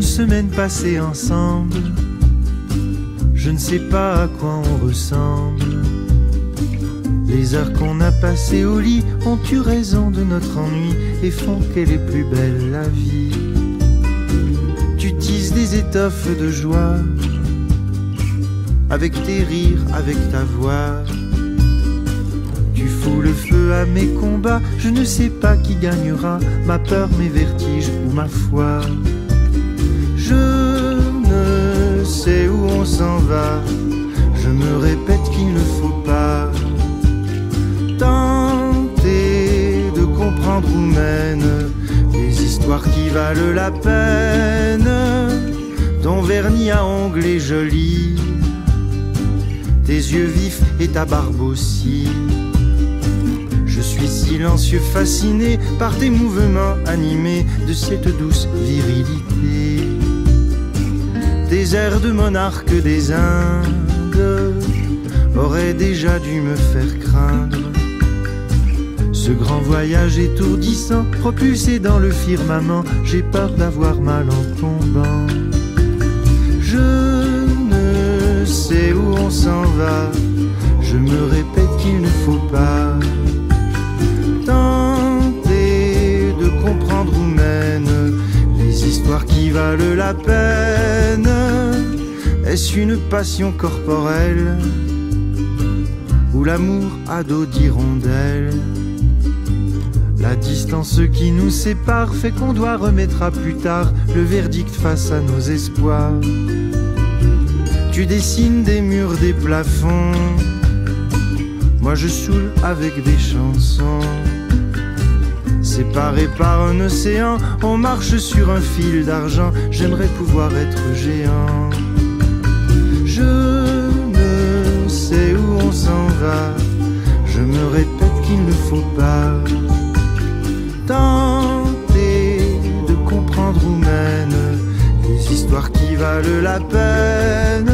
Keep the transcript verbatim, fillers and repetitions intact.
semaines passées ensemble, je ne sais pas à quoi on ressemble. Les heures qu'on a passées au lit ont eu raison de notre ennui et font qu'elle est plus belle la vie. Tu tisses des étoffes de joie, avec tes rires, avec ta voix. Tu fous le feu à mes combats, je ne sais pas qui gagnera, ma peur, mes vertiges ou ma foi. Je ne sais où on s'en va, je me répète qu'il ne faut pas tenter de comprendre où mènent les histoires qui valent la peine. Ton vernis à ongles est joli, tes yeux vifs et ta barbe aussi. Je suis silencieux, fasciné par tes mouvements animés de cette douce virilité. Des airs de monarque des Indes auraient déjà dû me faire craindre. Ce grand voyage étourdissant, propulsé dans le firmament, j'ai peur d'avoir mal en tombant. Je ne sais où on s'en va, je me répète qu'il ne faut pas tenter de comprendre où mènent les histoires qui valent la peine. Est-ce une passion corporelle ou l'amour à dos d'hirondelle? La distance qui nous sépare fait qu'on doit remettre à plus tard le verdict face à nos espoirs. Tu dessines des murs, des plafonds, moi je saoule avec des chansons. Séparés par un océan, on marche sur un fil d'argent. J'aimerais pouvoir être géant. Je ne sais où on s'en va, je me répète qu'il ne faut pas tenter de comprendre où mènent les histoires qui valent la peine.